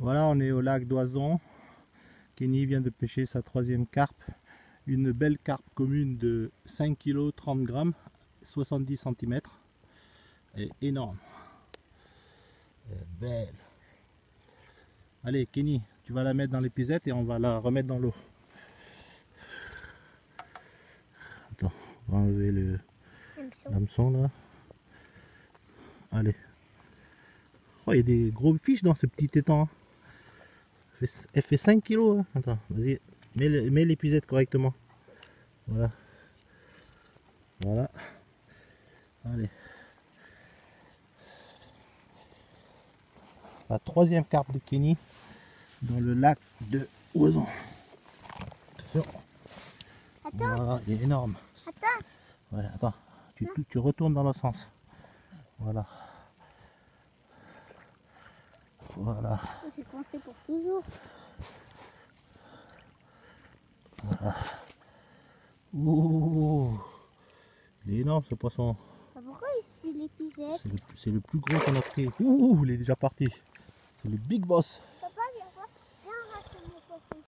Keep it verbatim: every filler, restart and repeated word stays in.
Voilà, on est au lac d'Oison. Kenny vient de pêcher sa troisième carpe. Une belle carpe commune de cinq kilos trente grammes, soixante-dix centimètres. Elle est énorme. Elle est belle. Allez Kenny, tu vas la mettre dans l'épuisette et on va la remettre dans l'eau. Attends, on va enlever le l'hameçon là. Allez. Oh, il y a des gros fiches dans ce petit étang. Elle fait cinq kilos. Hein. Attends, vas-y, mets l'épuisette correctement. Voilà. Voilà. Allez. La troisième carpe de Kenny dans le lac de Oison. Attention. Attends. Voilà, il est énorme. Attends. Ouais, attends. Tu, tu, tu retournes dans le sens. Voilà. Voilà. J'ai coincé pour toujours. Voilà. Ouh, il est énorme ce poisson. Pourquoi il suit l'épisode? C'est le, le plus gros qu'on a pris. Ouh, il est déjà parti. C'est le big boss.